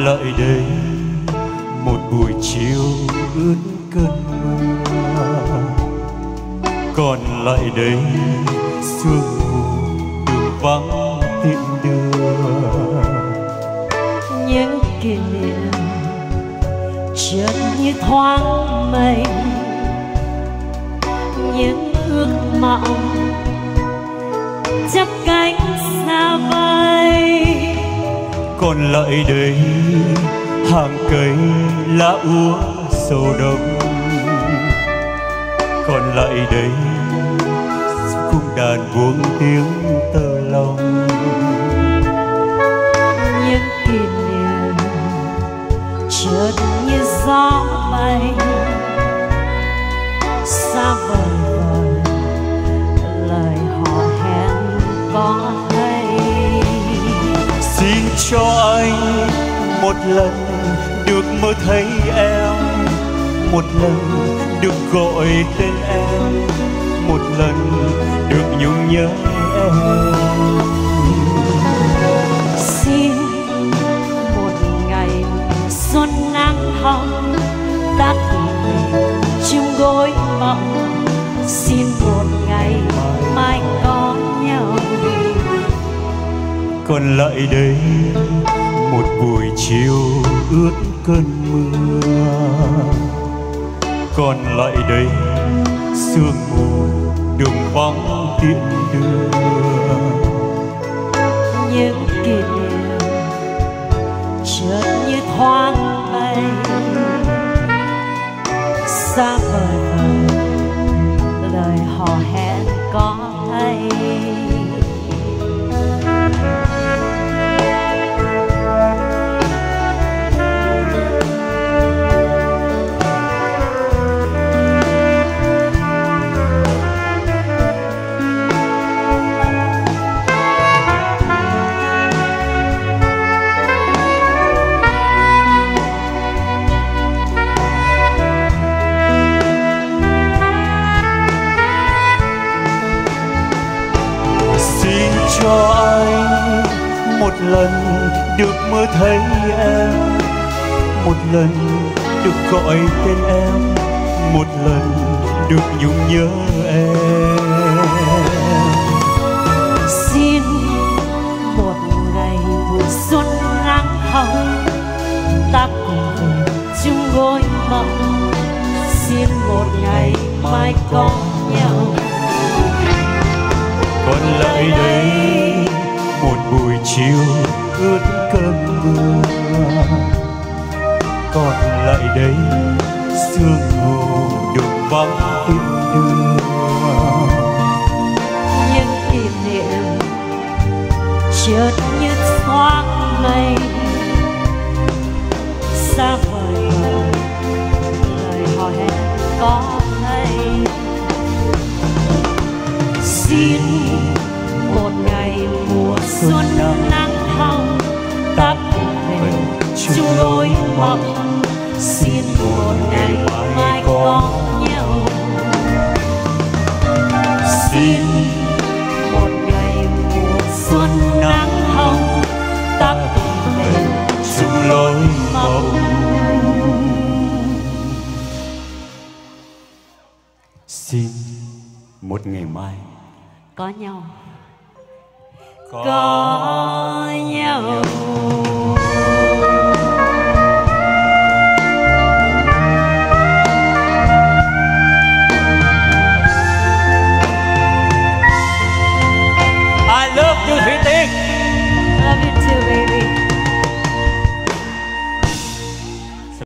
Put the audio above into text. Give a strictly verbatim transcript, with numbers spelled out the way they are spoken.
còn lại đây một buổi chiều ướt cơn mưa, còn lại đây sương mù đường vắng tiễn đưa. Những kỷ niệm chợt như thoáng mây, những ước mộng chắp cánh xa vời. Còn lại đây hàng cây lá úa sầu đông, còn lại đây cung đàn buông tiếng tơ lòng. Những kỷ niệm chợt như gió bay xa vời vời, lời hò hẹn có hay. Xin cho anh một lần được mơ thấy em, một lần được gọi tên em, một lần được nhung nhớ em. Xin một ngày xuân nắng hồng ta cùng mình chung gối mộng. Xin một ngày mai có nhau. Còn lại đây một buổi chiều ướt cơn mưa, còn lại đây sương mù đường vắng tiễn đưa. Những kỷ niệm chợt như thoáng bay xa vời vời, lời hò hẹn có hay. Cho anh một lần được mơ thấy em, một lần được gọi tên em, một lần được nhung nhớ em. Xin một ngày mùa xuân nắng hồng ta cùng về chung gối mộng. Xin một ngày mai có nhau. Còn lại đây một buổi chiều ướt cơn mưa, còn lại đây sương mù đường vắng tiễn đưa. Những kỷ niệm chợt như thoáng mây xa vời vời, lời hò hẹn có hay. Xin một ngày mùa xuân nắng hồng ta cùng về chung lối mộng. Xin một ngày mai có nhau. Xin một ngày mùa xuân nắng hồng ta cùng về chung lối mộng. Xin một ngày mai có nhau, có, có nhau.